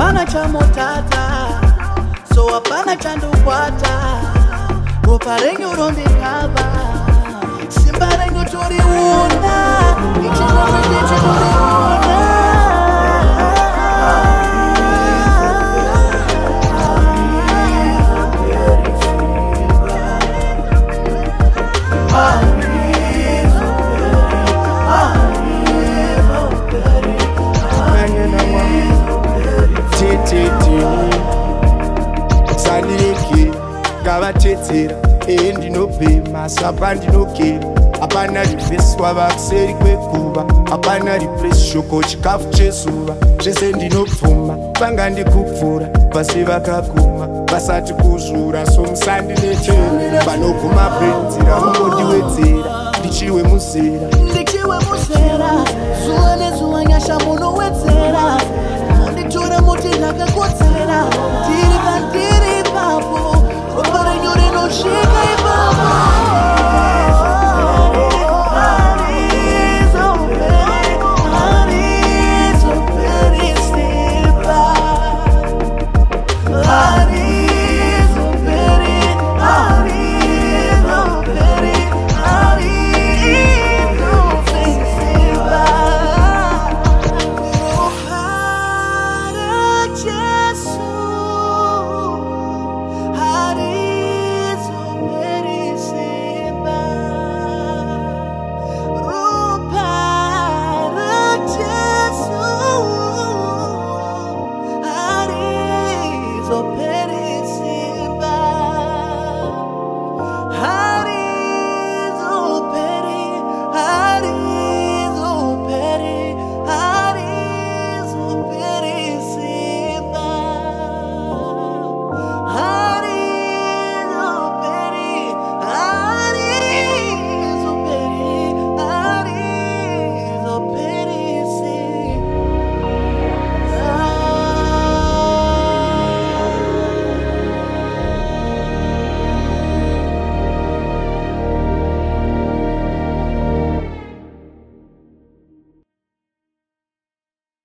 apana chamotata, so apana chandukwata. Ropa renyu rondikava, simba renyu toriona, ichirombe toriona. Sanireke ngavatetera ndinopema sapa ndinokera apana riveswa vakuseri kwekuva apana ripresi shoko chikafu chezuva zvese ndinopfuma panga ndikupfura pasi vakaguma vasati kuzvura somusandinetera panoguma brenzira mungondiwedzera ndichiwe muzera zuva nezuva nyasha munowedzera monditora moti ndakakodzera